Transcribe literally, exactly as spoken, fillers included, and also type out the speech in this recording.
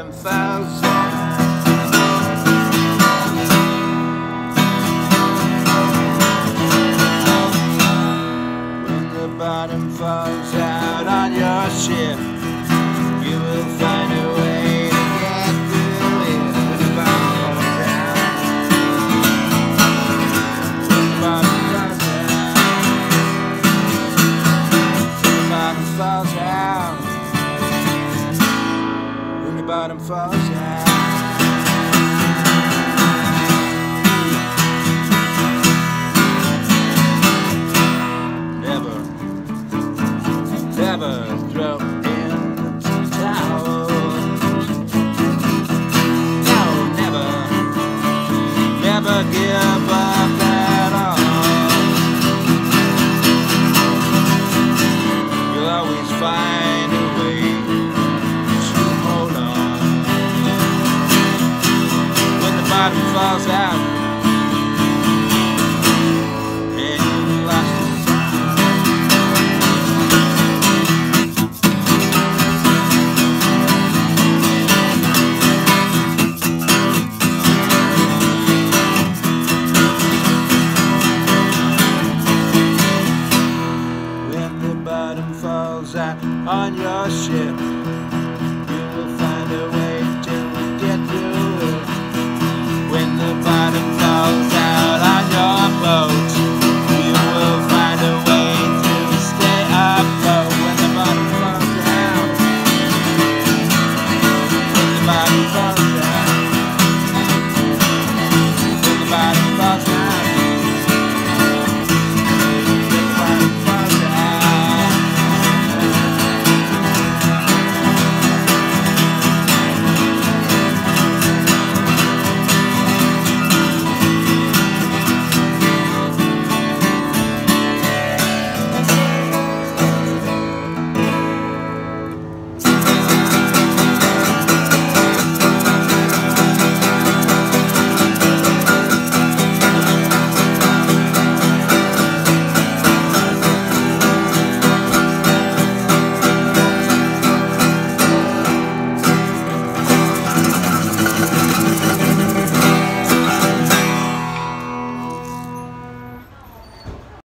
bottom falls out, when the bottom falls out on your ship, you will find a way to get through it. When the bottom falls out, when the bottom falls out, when the bottom falls out, when the bottom falls out. Never, never throw in the towel. No, never, never give up at all. You'll always find a way to hold on. When the bottom falls out and you lost the bottom falls out on your ship,